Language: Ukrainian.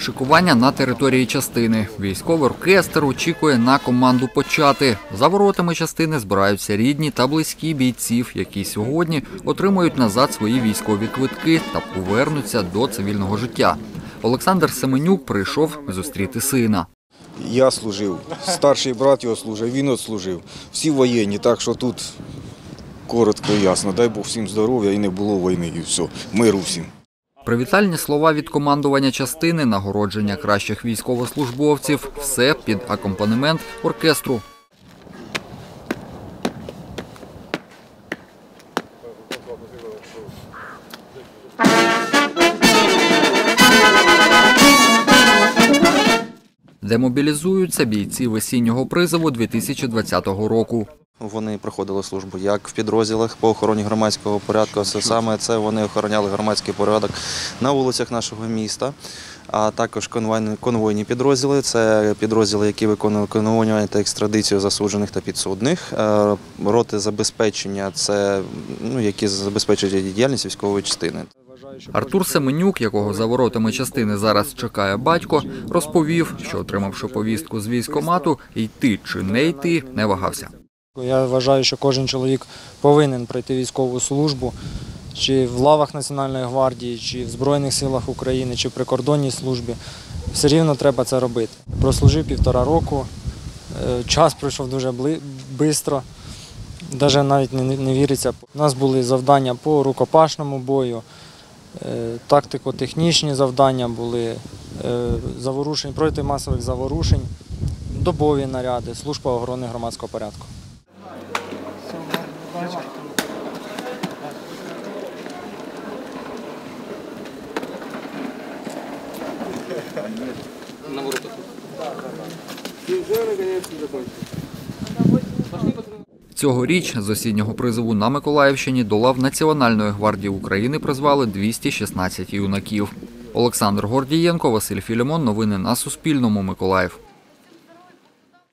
Шикування на території частини. Військовий оркестр очікує на команду почати. За воротами частини збираються рідні та близькі бійців, які сьогодні отримують назад свої військові квитки та повернуться до цивільного життя. Олександр Семенюк прийшов зустріти сина. Я служив, старший брат його служив, він відслужив. Всі воєнні, так що тут коротко і ясно. Дай Бог всім здоров'я і не було війни, і все. Миру всім. Привітальні слова від командування частини, нагородження кращих військовослужбовців – все під акомпанемент оркестру. Демобілізуються бійці весіннього призову 2020 року. Вони проходили службу як в підрозділах по охороні громадського порядку, саме це вони охороняли громадський порядок на вулицях нашого міста, а також конвойні підрозділи, це підрозділи, які виконують конвоювання та екстрадицію засуджених та підсудних, роти забезпечення, це які забезпечують діяльність військової частини. Артур Семенюк, якого за воротами частини зараз чекає батько, розповів, що, отримавши повістку з військкомату, йти чи не йти не вагався. Я вважаю, що кожен чоловік повинен пройти військову службу, чи в лавах Національної гвардії, чи в Збройних силах України, чи в прикордонній службі. Все рівно треба це робити. Прослужив 1,5 року, час пройшов дуже швидко, навіть не віриться. У нас були завдання по рукопашному бою, тактико-технічні завдання були, заворушень, проти масових заворушень, добові наряди, служба охорони громадського порядку. Цьогоріч з осіннього призову на Миколаївщині до лав Національної гвардії України призвали 216 юнаків. Олександр Гордієнко, Василь Філімон. Новини на Суспільному. Миколаїв.